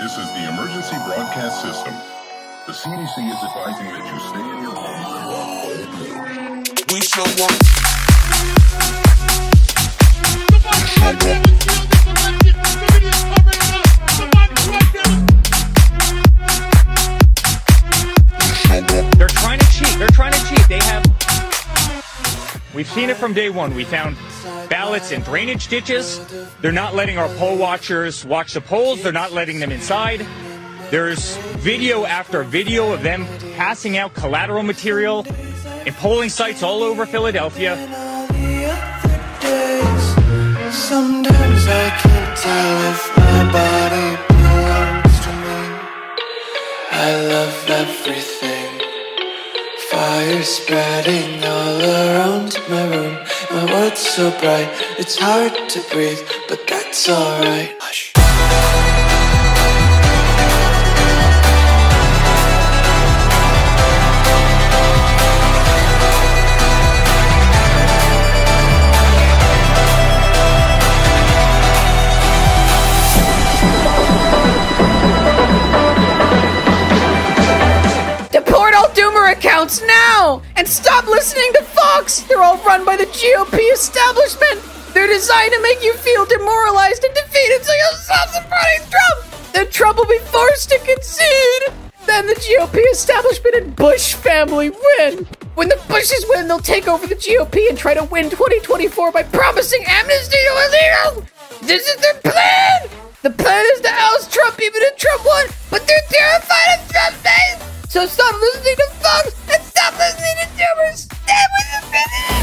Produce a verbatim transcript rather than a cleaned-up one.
This is the emergency broadcast system. The C D C is advising that you stay in your home. We show up. They're trying to cheat. They're trying to cheat. They have. We've seen it from day one. We found ballots in drainage ditches. They're not letting our poll watchers watch the polls. They're not letting them inside. There's video after video of them passing out collateral material in polling sites all over Philadelphia. Sometimes I can't tell if my body belongs to me. I love everything. Fire spreading all around my room. My world's so bright, it's hard to breathe, but that's alright. Hush. Deport all Doomer accounts now! And stop listening to Fox! They're all run by the G O P establishment! They're designed to make you feel demoralized and defeated so you'll stop supporting Trump! Then Trump will be forced to concede! Then the G O P establishment and Bush family win! When the Bushes win, they'll take over the G O P and try to win twenty twenty-four by promising amnesty to illegals! This is their plan! The plan is to oust Trump even if Trump won, but they're terrified of Trump's face! So stop listening to Fox and stop listening to Doomers! Stand with the president!